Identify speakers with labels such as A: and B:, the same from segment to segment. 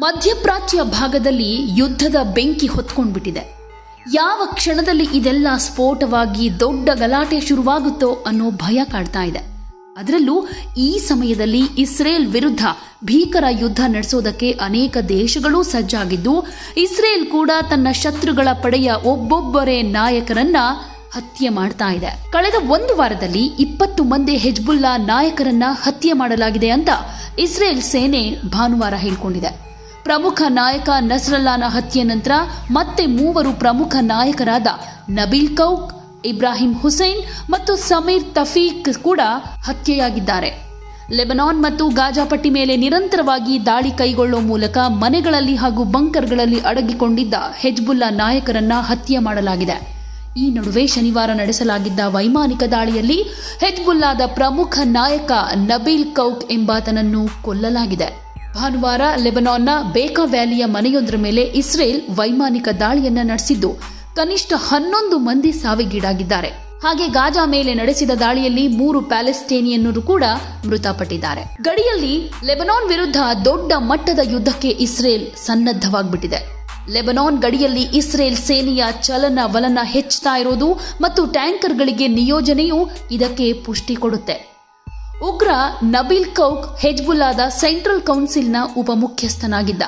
A: ಮಧ್ಯಪ್ರಾಚ್ಯ ಭಾಗದಲ್ಲಿ ಯುದ್ಧದ ಬೆಂಕಿ ಹೊತ್ಕೊಂಡ್ಬಿಟ್ಟಿದೆ. ಯಾವ ಕ್ಷಣದಲ್ಲಿ ಇದೆಲ್ಲ ಸ್ಫೋಟವಾಗಿ ದೊಡ್ಡ ಗಲಾಟೆ ಶುರುವಾಗುತ್ತೋ ಅನ್ನೋ ಭಯ ಕಾಡ್ತಾ ಇದೆ. ಅದರಲ್ಲೂ ಈ ಸಮಯದಲ್ಲಿ ಇಸ್ರೇಲ್ ವಿರುದ್ಧ ಭೀಕರ ಯುದ್ಧ ನಡೆಸೋದಕ್ಕೆ ಅನೇಕ ದೇಶಗಳು ಸಜ್ಜಾಗಿದ್ದು, ಇಸ್ರೇಲ್ ಕೂಡ ತನ್ನ ಶತ್ರುಗಳ ಪಡೆಯ ಒಬ್ಬೊಬ್ಬರೇ ನಾಯಕರನ್ನ ಹತ್ಯೆ ಮಾಡ್ತಾ ಇದೆ. ಕಳೆದ ಒಂದು ವಾರದಲ್ಲಿ 20 ಮಂದಿ ಹೆಜ್ಬುಲ್ಲಾ ನಾಯಕರನ್ನ ಹತ್ಯೆ ಮಾಡಲಾಗಿದೆ ಅಂತ ಇಸ್ರೇಲ್ ಸೇನೆ ಭಾನುವಾರ ಹೇಳಿಕೊಂಡಿದೆ. ಪ್ರಮುಖ ನಾಯಕ ನಸ್ರಲ್ಲಾನ ಹತ್ಯೆ ನಂತರ ಮತ್ತೆ 3 ಪ್ರಮುಖ ನಾಯಕರಾದ ನಬೀಲ್ ಕೌಕ್, ಇಬ್ರಾಹಿಂ ಹುಸೈನ್ ಮತ್ತು ಸಮೀರ್ ತಫೀಕ್ ಕೂಡ ಹತ್ಯೆಯಾಗಿದ್ದಾರೆ. ಲೆಬನಾನ್ ಮತ್ತು ಗಾಜಾ ಪಟ್ಟಿ ಮೇಲೆ ನಿರಂತರವಾಗಿ ದಾಳಿ ಕೈಗೊಳ್ಳುವ ಮೂಲಕ ಮನೆಗಳಲ್ಲಿ ಹಾಗೂ ಬಂಕರ್ಗಳಲ್ಲಿ ಅಡಗಿಕೊಂಡಿದ್ದ ಹೆಜ್ಬುಲ್ಲಾ ನಾಯಕರನ್ನ ಹತ್ಯೆ ಮಾಡಲಾಗಿದೆ. ಈ ನಡುವೆ ಶನಿವಾರ ನಡೆಸಲಾಗಿದ್ದ ವೈಮಾನಿಕ ದಾಳಿಯಲ್ಲಿ ಹೆಜ್ಬುಲ್ಲಾದ ಪ್ರಮುಖ ನಾಯಕ ನಬೀಲ್ ಕೌಕ್ ಎಂಬಾತನನ್ನು ಕೊಲ್ಲಲಾಗಿದೆ. ಭಾನುವಾರ ಲೆಬನಾನ್ನ ಬೇಕಾ ವ್ಯಾಲಿಯ ಮನೆಯೊಂದರ ಮೇಲೆ ಇಸ್ರೇಲ್ ವೈಮಾನಿಕ ದಾಳಿಯನ್ನ ನಡೆಸಿದ್ದು ಕನಿಷ್ಠ 11 ಮಂದಿ ಸಾವಿಗೀಡಾಗಿದ್ದಾರೆ. ಹಾಗೆ ಗಾಜಾ ಮೇಲೆ ನಡೆಸಿದ ದಾಳಿಯಲ್ಲಿ 3 ಪ್ಯಾಲೆಸ್ಟೇನಿಯನ್ನರು ಕೂಡ ಮೃತಪಟ್ಟಿದ್ದಾರೆ. ಗಡಿಯಲ್ಲಿ ಲೆಬನಾನ್ ವಿರುದ್ಧ ದೊಡ್ಡ ಮಟ್ಟದ ಯುದ್ಧಕ್ಕೆ ಇಸ್ರೇಲ್ ಸನ್ನದ್ಧವಾಗ್ಬಿಟ್ಟಿದೆ. ಲೆಬನಾನ್ ಗಡಿಯಲ್ಲಿ ಇಸ್ರೇಲ್ ಸೇನೆಯ ಚಲನ ವಲನ ಹೆಚ್ಚುತ್ತಾ ಇರೋದು ಮತ್ತು ಟ್ಯಾಂಕರ್ಗಳಿಗೆ ನಿಯೋಜನೆಯೂ ಇದಕ್ಕೆ ಪುಷ್ಟಿ ಕೊಡುತ್ತೆ. ಉಗ್ರ ನಬೀಲ್ ಕೌಕ್ ಹೆಜ್ಬುಲ್ಲಾದ ಸೆಂಟ್ರಲ್ ಕೌನ್ಸಿಲ್ನ ಉಪಮುಖ್ಯಸ್ಥನಾಗಿದ್ದ.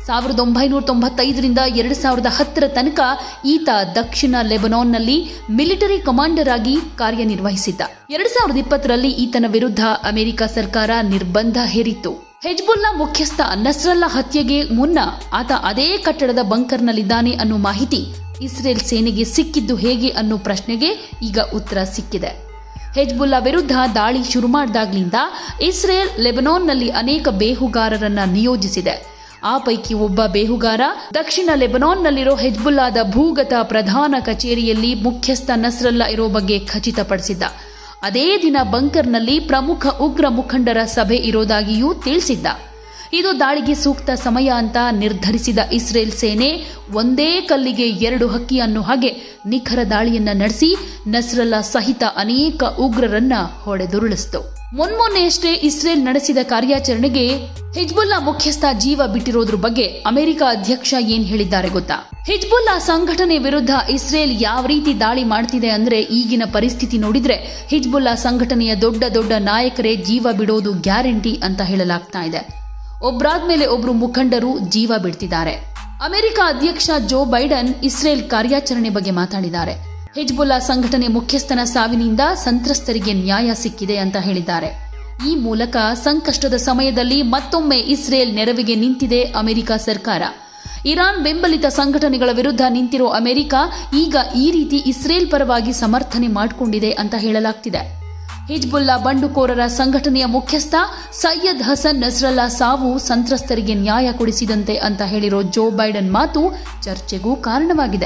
A: 1995ರಿಂದ 2010 ತನಕ ಈತ ದಕ್ಷಿಣ ಲೆಬನಾನ್ನಲ್ಲಿ ಮಿಲಿಟರಿ ಕಮಾಂಡರ್ ಆಗಿ ಕಾರ್ಯನಿರ್ವಹಿಸಿದ್ದ. 2020ರಲ್ಲಿ ಈತನ ವಿರುದ್ಧ ಅಮೆರಿಕ ಸರ್ಕಾರ ನಿರ್ಬಂಧ ಹೇರಿತ್ತು. ಹೆಜ್ಬುಲ್ಲಾ ಮುಖ್ಯಸ್ಥ ನಸ್ರಲ್ಲಾ ಹತ್ಯೆಗೆ ಮುನ್ನ ಆತ ಅದೇ ಕಟ್ಟಡದ ಬಂಕರ್ನಲ್ಲಿದ್ದಾನೆ ಅನ್ನೋ ಮಾಹಿತಿ ಇಸ್ರೇಲ್ ಸೇನೆಗೆ ಸಿಕ್ಕಿದ್ದು ಹೇಗೆ ಅನ್ನೋ ಪ್ರಶ್ನೆಗೆ ಈಗ ಉತ್ತರ ಸಿಕ್ಕಿದೆ. ಹೆಜ್ಬುಲ್ಲಾ ವಿರುದ್ಧ ದಾಳಿ ಶುರು ಮಾಡಿದಾಗ್ಲಿಂದ ಇಸ್ರೇಲ್ ಲೆಬನಾನ್ನಲ್ಲಿ ಅನೇಕ ಬೇಹುಗಾರರನ್ನ ನಿಯೋಜಿಸಿದೆ. ಆ ಪೈಕಿ ಒಬ್ಬ ಬೇಹುಗಾರ ದಕ್ಷಿಣ ಲೆಬನಾನ್ನಲ್ಲಿರೋ ಹೆಜ್ಬುಲ್ಲಾದ ಭೂಗತ ಪ್ರಧಾನ ಕಚೇರಿಯಲ್ಲಿ ಮುಖ್ಯಸ್ಥ ನಸ್ರಲ್ಲಾ ಇರೋ ಬಗ್ಗೆ ಖಚಿತಪಡಿಸಿದ್ದ. ಅದೇ ದಿನ ಬಂಕರ್ನಲ್ಲಿ ಪ್ರಮುಖ ಉಗ್ರ ಮುಖಂಡರ ಸಭೆ ಇರೋದಾಗಿಯೂ ತಿಳಿಸಿದ್ದ. ಇದು ದಾಳಿಗೆ ಸೂಕ್ತ ಸಮಯ ಅಂತ ನಿರ್ಧರಿಸಿದ ಇಸ್ರೇಲ್ ಸೇನೆ ಒಂದೇ ಕಲ್ಲಿಗೆ 2 ಹಕ್ಕಿ ಅನ್ನೋ ಹಾಗೆ ನಿಖರ ದಾಳಿಯನ್ನ ನಡೆಸಿ ನಸ್ರಲ್ಲಾ ಸಹಿತ ಅನೇಕ ಉಗ್ರರನ್ನ ಹೊಡೆದುರುಳಿಸಿತು. ಮೊನ್ನೆಯಷ್ಟೇ ಇಸ್ರೇಲ್ ನಡೆಸಿದ ಕಾರ್ಯಾಚರಣೆಗೆ ಹಿಜ್ಬುಲ್ಲಾ ಮುಖ್ಯಸ್ಥ ಜೀವ ಬಿಟ್ಟಿರೋದ್ರ ಬಗ್ಗೆ ಅಮೆರಿಕ ಅಧ್ಯಕ್ಷ ಏನ್ ಹೇಳಿದ್ದಾರೆ ಗೊತ್ತಾ? ಹಿಜ್ಬುಲ್ಲಾ ಸಂಘಟನೆ ವಿರುದ್ಧ ಇಸ್ರೇಲ್ ಯಾವ ರೀತಿ ದಾಳಿ ಮಾಡ್ತಿದೆ ಅಂದ್ರೆ ಈಗಿನ ಪರಿಸ್ಥಿತಿ ನೋಡಿದ್ರೆ ಹಿಜ್ಬುಲ್ಲಾ ಸಂಘಟನೆಯ ದೊಡ್ಡ ನಾಯಕರೇ ಜೀವ ಬಿಡೋದು ಗ್ಯಾರಂಟಿ ಅಂತ ಹೇಳಲಾಗ್ತಾ ಇದೆ. ಒಬ್ರಾದ್ಮೇಲೆ ಒಬ್ರು ಮುಖಂಡರು ಜೀವ ಬಿಡ್ತಿದ್ದಾರೆ. ಅಮೆರಿಕ ಅಧ್ಯಕ್ಷ ಜೋ ಬೈಡನ್ ಇಸ್ರೇಲ್ ಕಾರ್ಯಾಚರಣೆ ಬಗ್ಗೆ ಮಾತಾಡಿದ್ದಾರೆ. ಹಿಜ್ಬುಲ್ಲಾ ಸಂಘಟನೆ ಮುಖ್ಯಸ್ಥನ ಸಾವಿನಿಂದ ಸಂತ್ರಸ್ತರಿಗೆ ನ್ಯಾಯ ಸಿಕ್ಕಿದೆ ಅಂತ ಹೇಳಿದ್ದಾರೆ. ಈ ಮೂಲಕ ಸಂಕಷ್ಟದ ಸಮಯದಲ್ಲಿ ಮತ್ತೊಮ್ಮೆ ಇಸ್ರೇಲ್ ನೆರವಿಗೆ ನಿಂತಿದೆ ಅಮೆರಿಕ ಸರ್ಕಾರ. ಇರಾನ್ ಬೆಂಬಲಿತ ಸಂಘಟನೆಗಳ ವಿರುದ್ಧ ನಿಂತಿರೋ ಅಮೆರಿಕ ಈಗ ಈ ರೀತಿ ಇಸ್ರೇಲ್ ಪರವಾಗಿ ಸಮರ್ಥನೆ ಮಾಡಿಕೊಂಡಿದೆ ಅಂತ ಹೇಳಲಾಗ್ತಿದೆ. ಹಿಜ್ಬುಲ್ಲಾ ಬಂಡುಕೋರರ ಸಂಘಟನೆಯ ಮುಖ್ಯಸ್ಥ ಸೈಯದ್ ಹಸನ್ ನಸ್ರಲ್ಲಾ ಸಾವು ಸಂತ್ರಸ್ತರಿಗೆ ನ್ಯಾಯ ಕೊಡಿಸಿದಂತೆ ಅಂತ ಹೇಳಿರೋ ಜೋ ಬೈಡನ್ ಮಾತು ಚರ್ಚೆಗೂ ಕಾರಣವಾಗಿದೆ.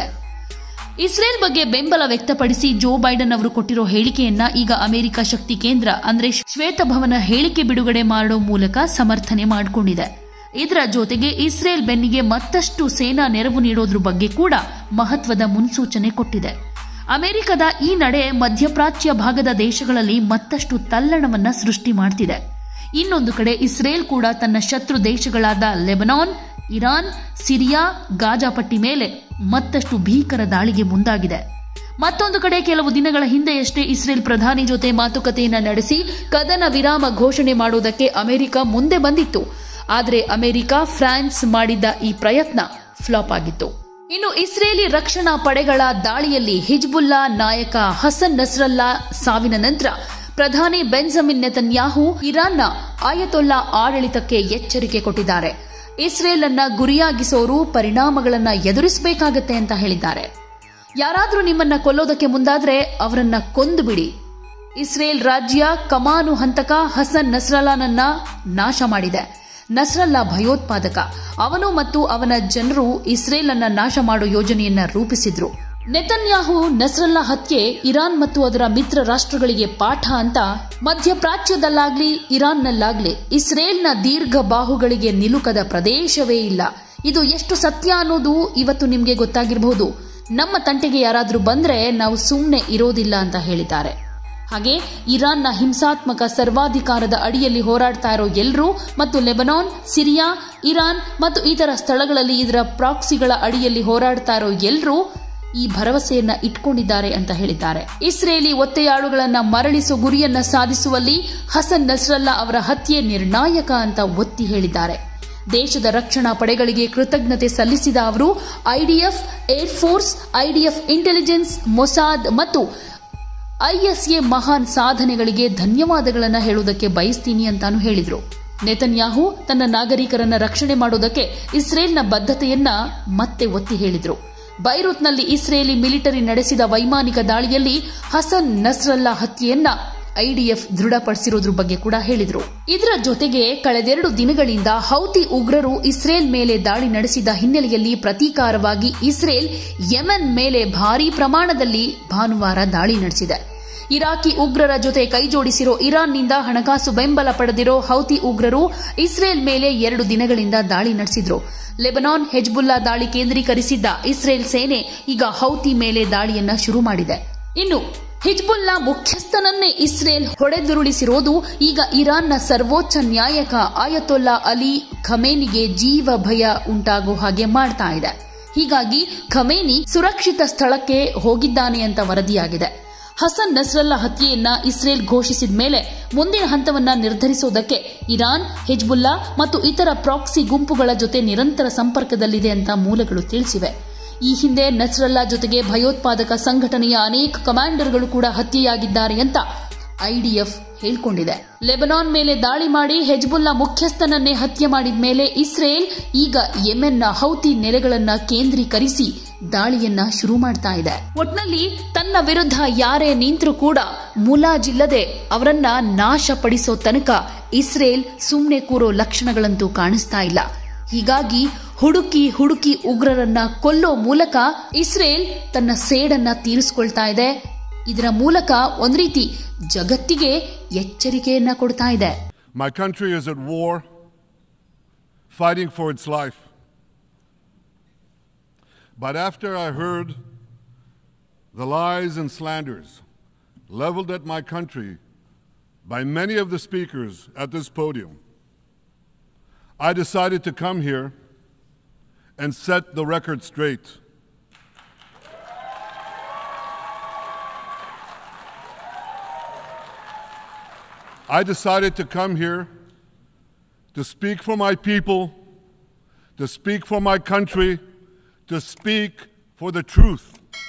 A: ಇಸ್ರೇಲ್ ಬಗ್ಗೆ ಬೆಂಬಲ ವ್ಯಕ್ತಪಡಿಸಿ ಜೋ ಬೈಡನ್ ಅವರು ಕೊಟ್ಟಿರೋ ಹೇಳಿಕೆಯನ್ನ ಈಗ ಅಮೆರಿಕ ಶಕ್ತಿ ಕೇಂದ್ರ ಅಂದ್ರೆ ಶ್ವೇತಭವನ ಹೇಳಿಕೆ ಬಿಡುಗಡೆ ಮಾಡೋ ಮೂಲಕ ಸಮರ್ಥನೆ ಮಾಡಿಕೊಂಡಿದೆ. ಇದರ ಜೊತೆಗೆ ಇಸ್ರೇಲ್ ಬೆನ್ನಿಗೆ ಮತ್ತಷ್ಟು ಸೇನಾ ನೆರವು ನೀಡೋದ್ರ ಬಗ್ಗೆ ಕೂಡ ಮಹತ್ವದ ಮುನ್ಸೂಚನೆ ಕೊಟ್ಟಿದೆ. ಅಮೆರಿಕದ ಈ ನಡೆ ಮಧ್ಯಪ್ರಾಚ್ಯ ಭಾಗದ ದೇಶಗಳಲ್ಲಿ ಮತ್ತಷ್ಟು ತಲ್ಲಣವನ್ನ ಸೃಷ್ಟಿ ಮಾಡ್ತಿದೆ. ಇನ್ನೊಂದು ಕಡೆ ಇಸ್ರೇಲ್ ಕೂಡ ತನ್ನ ಶತ್ರು ದೇಶಗಳಾದ ಲೆಬನಾನ್, ಇರಾನ್, ಸಿರಿಯಾ, ಗಾಜಾ ಪಟ್ಟಿ ಮೇಲೆ ಮತ್ತಷ್ಟು ಭೀಕರ ದಾಳಿಗೆ ಮುಂದಾಗಿದೆ. ಮತ್ತೊಂದು ಕಡೆ ಕೆಲವು ದಿನಗಳ ಹಿಂದೆಯಷ್ಟೇ ಇಸ್ರೇಲ್ ಪ್ರಧಾನಿ ಜೊತೆ ಮಾತುಕತೆಯನ್ನ ನಡೆಸಿ ಕದನ ವಿರಾಮ ಘೋಷಣೆ ಮಾಡುವುದಕ್ಕೆ ಅಮೆರಿಕ ಮುಂದೆ ಬಂದಿತ್ತು. ಆದರೆ ಅಮೆರಿಕ, ಫ್ರಾನ್ಸ್ ಮಾಡಿದ್ದ ಈ ಪ್ರಯತ್ನ ಫ್ಲಾಪ್ ಆಗಿತ್ತು. ಇನ್ನು ಇಸ್ರೇಲಿ ರಕ್ಷಣಾ ಪಡೆಗಳ ದಾಳಿಯಲ್ಲಿ ಹಿಜ್ಬುಲ್ಲಾ ನಾಯಕ ಹಸನ್ ನಸ್ರಲ್ಲಾ ಸಾವಿನ ನಂತರ ಪ್ರಧಾನಿ ಬೆಂಜಮಿನ್ ನೆತನ್ಯಾಹು ಇರಾನ್ನ ಆಯತೊಲ್ಲಾ ಆಡಳಿತಕ್ಕೆ ಎಚ್ಚರಿಕೆ ಕೊಟ್ಟಿದ್ದಾರೆ. ಇಸ್ರೇಲ್ ಅನ್ನ ಗುರಿಯಾಗಿಸೋರು ಪರಿಣಾಮಗಳನ್ನ ಎದುರಿಸಬೇಕಾಗತ್ತೆ ಅಂತ ಹೇಳಿದ್ದಾರೆ. ಯಾರಾದ್ರೂ ನಿಮ್ಮನ್ನ ಕೊಲ್ಲೋದಕ್ಕೆ ಮುಂದಾದ್ರೆ ಅವರನ್ನ ಕೊಂದು ಬಿಡಿ. ಇಸ್ರೇಲ್ ರಾಜ್ಯ ಕಮಾನು ಹಂತಕ ಹಸನ್ ನಸ್ರಲ್ಲಾನನ್ನ ನಾಶ ಮಾಡಿದೆ. ನಸ್ರಲ್ಲಾ ಭಯೋತ್ಪಾದಕ. ಅವನು ಮತ್ತು ಅವನ ಜನರು ಇಸ್ರೇಲ್ ಅನ್ನ ನಾಶ ಮಾಡೋ ಯೋಜನೆಯನ್ನ ರೂಪಿಸಿದ್ರು. ನೆತನ್ಯಾಹು ನಸ್ರಲ್ಲಾ ಹತ್ಯೆ ಇರಾನ್ ಮತ್ತು ಅದರ ಮಿತ್ರ ರಾಷ್ಟ್ರಗಳಿಗೆ ಪಾಠ ಅಂತ ಮಧ್ಯಪ್ರಾಚ್ಯದಲ್ಲಾಗ್ಲಿ ಇರಾನ್ನಲ್ಲಾಗ್ಲಿ ಇಸ್ರೇಲ್ನ ದೀರ್ಘ ಬಾಹುಗಳಿಗೆ ನಿಲುಕದ ಪ್ರದೇಶವೇ ಇಲ್ಲ. ಇದು ಎಷ್ಟು ಸತ್ಯ ಅನ್ನೋದು ಇವತ್ತು ನಿಮ್ಗೆ ಗೊತ್ತಾಗಿರಬಹುದು. ನಮ್ಮ ತಂಟೆಗೆ ಯಾರಾದ್ರೂ ಬಂದ್ರೆ ನಾವು ಸುಮ್ಮನೆ ಇರೋದಿಲ್ಲ ಅಂತ ಹೇಳಿದ್ದಾರೆ. ಹಾಗೆ ಇರಾನ್ನ ಹಿಂಸಾತ್ಮಕ ಸರ್ವಾಧಿಕಾರದ ಅಡಿಯಲ್ಲಿ ಹೋರಾಡ್ತಾ ಇರೋ ಎಲ್ಲರೂ ಮತ್ತು ಲೆಬನಾನ್, ಸಿರಿಯಾ, ಇರಾನ್ ಮತ್ತು ಇತರ ಸ್ಥಳಗಳಲ್ಲಿ ಇದರ ಪ್ರಾಕ್ಸಿಗಳ ಅಡಿಯಲ್ಲಿ ಹೋರಾಡ್ತಾ ಇರೋ ಎಲ್ಲರೂ ಈ ಭರವಸೆಯನ್ನ ಇಟ್ಕೊಂಡಿದ್ದಾರೆ ಅಂತ ಹೇಳಿದ್ದಾರೆ. ಇಸ್ರೇಲಿ ಒತ್ತೆಯಾಳುಗಳನ್ನ ಮರಳಿಸುವ ಗುರಿಯನ್ನ ಸಾಧಿಸುವಲ್ಲಿ ಹಸನ್ ನಸ್ರಲ್ಲಾ ಅವರ ಹತ್ಯೆ ನಿರ್ಣಾಯಕ ಅಂತ ಒತ್ತಿ ಹೇಳಿದ್ದಾರೆ. ದೇಶದ ರಕ್ಷಣಾ ಪಡೆಗಳಿಗೆ ಕೃತಜ್ಞತೆ ಸಲ್ಲಿಸಿದ ಅವರು IDF, air force, IDF intelligence, Mossad ಮತ್ತು ಐಎಸ್ಎ ಮಹಾನ್ ಸಾಧನೆಗಳಿಗೆ ಧನ್ಯವಾದಗಳನ್ನು ಹೇಳುವುದಕ್ಕೆ ಬಯಸ್ತೀನಿ ಅಂತಾನು ಹೇಳಿದ್ರು. ನೆತನ್ಯಾಹು ತನ್ನ ನಾಗರಿಕರನ್ನ ರಕ್ಷಣೆ ಮಾಡುವುದಕ್ಕೆ ಇಸ್ರೇಲ್ನ ಬದ್ಧತೆಯನ್ನ ಮತ್ತೆ ಒತ್ತಿ ಹೇಳಿದ್ರು. ಬೈರೂತ್ನಲ್ಲಿ ಇಸ್ರೇಲಿ ಮಿಲಿಟರಿ ನಡೆಸಿದ ವೈಮಾನಿಕ ದಾಳಿಯಲ್ಲಿ ಹಸನ್ ನಸ್ರಲ್ಲಾ ಹತ್ಯೆಯನ್ನ ಐಡಿಎಫ್ ದೃಢಪಡಿಸಿರೋದ್ರ ಬಗ್ಗೆ ಕೂಡ ಹೇಳಿದ್ರು. ಇದರ ಜೊತೆಗೆ ಕಳೆದೆರಡು ದಿನಗಳಿಂದ ಹೌತಿ ಉಗ್ರರು ಇಸ್ರೇಲ್ ಮೇಲೆ ದಾಳಿ ನಡೆಸಿದ ಹಿನ್ನೆಲೆಯಲ್ಲಿ ಪ್ರತೀಕಾರವಾಗಿ ಇಸ್ರೇಲ್ ಯೆಮೆನ್ ಮೇಲೆ ಭಾರೀ ಪ್ರಮಾಣದಲ್ಲಿ ಭಾನುವಾರ ದಾಳಿ ನಡೆಸಿದೆ. ಇರಾಕಿ ಉಗ್ರರ ಜೊತೆ ಕೈಜೋಡಿಸಿರೋ ಇರಾನ್ನಿಂದ ಹಣಕಾಸು ಬೆಂಬಲ ಪಡೆದಿರೋ ಹೌತಿ ಉಗ್ರರು ಇಸ್ರೇಲ್ ಮೇಲೆ 2 ದಿನಗಳಿಂದ ದಾಳಿ ನಡೆಸಿದ್ರು. ಲೆಬನಾನ್ ಹೆಜ್ಬುಲ್ಲಾ ದಾಳಿ ಕೇಂದ್ರೀಕರಿಸಿದ್ದ ಇಸ್ರೇಲ್ ಸೇನೆ ಈಗ ಹೌತಿ ಮೇಲೆ ದಾಳಿಯನ್ನ ಶುರು ಮಾಡಿದೆ. ಇನ್ನು ಹಿಜ್ಬುಲ್ಲಾ ಮುಖ್ಯಸ್ಥನನ್ನೇ ಇಸ್ರೇಲ್ ಹೊಡೆದುರುಳಿಸಿರೋದು ಈಗ ಇರಾನ್ನ ಸರ್ವೋಚ್ಚ ನ್ಯಾಯಕ ಆಯತೊಲ್ಲಾ ಅಲಿ ಖಮೇನಿಗೆ ಜೀವ ಭಯ ಉಂಟಾಗೋ ಹಾಗೆ ಮಾಡ್ತಾ ಇದೆ. ಹೀಗಾಗಿ ಖಮೇನಿ ಸುರಕ್ಷಿತ ಸ್ಥಳಕ್ಕೆ ಹೋಗಿದ್ದಾನೆ ಅಂತ ವರದಿಯಾಗಿದೆ. ಹಸನ್ ನಸ್ರಲ್ಲಾ ಹತ್ಯೆಯನ್ನ ಇಸ್ರೇಲ್ ಘೋಷಿಸಿದ ಮೇಲೆ ಮುಂದಿನ ಹಂತವನ್ನ ನಿರ್ಧರಿಸುವುದಕ್ಕೆ ಇರಾನ್, ಹಿಜ್ಬುಲ್ಲಾ ಮತ್ತು ಇತರ ಪ್ರಾಕ್ಸಿ ಗುಂಪುಗಳ ಜೊತೆ ನಿರಂತರ ಸಂಪರ್ಕದಲ್ಲಿದೆ ಅಂತ ಮೂಲಗಳು ತಿಳಿಸಿವೆ. ಈ ಹಿಂದೆ ನಸ್ರಲ್ಲಾ ಜೊತೆಗೆ ಭಯೋತ್ಪಾದಕ ಸಂಘಟನೆಯ ಅನೇಕ ಕಮಾಂಡರ್ಗಳು ಕೂಡ ಹತ್ಯೆಯಾಗಿದ್ದಾರೆ ಅಂತ ಐಡಿಎಫ್ ಹೇಳಿಕೊಂಡಿದೆ. ಲೆಬನಾನ್ ಮೇಲೆ ದಾಳಿ ಮಾಡಿ ಹೆಜ್ಬುಲ್ಲಾ ಮುಖ್ಯಸ್ಥನನ್ನೇ ಹತ್ಯೆ ಮಾಡಿದ ಮೇಲೆ ಇಸ್ರೇಲ್ ಈಗ ಯೆಮೆನ್ನ ಹೌತಿ ನೆಲೆಗಳನ್ನ ಕೇಂದ್ರೀಕರಿಸಿ ದಾಳಿಯನ್ನ ಶುರು ಮಾಡ್ತಾ ಇದೆ. ಒಟ್ನಲ್ಲಿ ತನ್ನ ವಿರುದ್ಧ ಯಾರೇ ನಿಂತರೂ ಕೂಡ ಮುಲಾಜಿಲ್ಲದೆ ಅವರನ್ನ ನಾಶಪಡಿಸೋ ತನಕ ಇಸ್ರೇಲ್ ಸುಮ್ಮನೆ ಕೂರೋ ಲಕ್ಷಣಗಳಂತೂ ಕಾಣಿಸ್ತಾ ಇಲ್ಲ. ಹೀಗಾಗಿ ಹುಡುಕಿ ಉಗ್ರರನ್ನ ಕೊಲ್ಲೋ ಮೂಲಕ ಇಸ್ರೇಲ್ ತನ್ನ ಸೇಡನ್ನ ತೀರಿಸಿಕೊಳ್ತಾ ಇದೆ. ಇದರ ಮೂಲಕ ಒಂದು ರೀತಿ ಜಗತ್ತಿಗೆ ಎಚ್ಚರಿಕೆಯನ್ನ ಕೊಡ್ತಾ ಇದೆ.
B: My country is at war, fighting for its life. But after I heard the lies and slanders leveled at my country by many of the speakers at this podium, I decided to come here and set the record straight. I decided to come here to speak for my people, to speak for my country, to speak for the truth.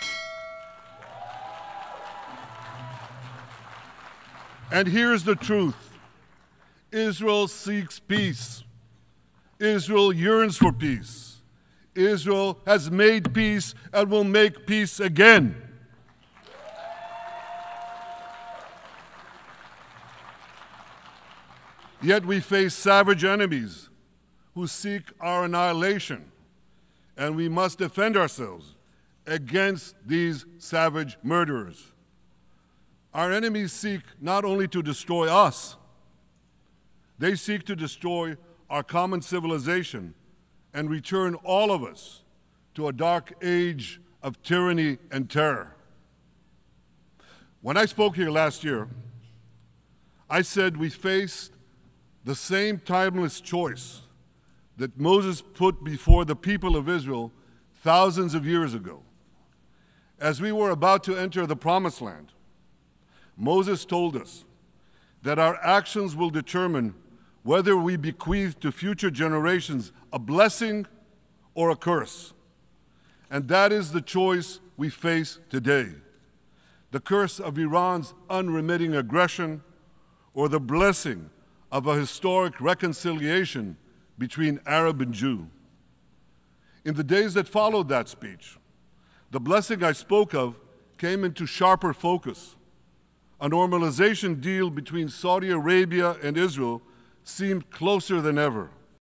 B: And here's the truth. Israel seeks peace. Israel yearns for peace. Israel has made peace and will make peace again. Yet we face savage enemies who seek our annihilation, and we must defend ourselves against these savage murderers. Our enemies seek not only to destroy us, they seek to destroy our common civilization and return all of us to a dark age of tyranny and terror. When I spoke here last year, I said we faced the same timeless choice that Moses put before the people of Israel thousands of years ago. As we were about to enter the Promised Land, Moses told us that our actions will determine whether we bequeath to future generations a blessing or a curse. And that is the choice we face today. The curse of Iran's unremitting aggression or the blessing of a historic reconciliation between Arab and Jew. In the days that followed that speech, the blessing I spoke of came into sharper focus. A normalization deal between Saudi Arabia and Israel seemed closer than ever.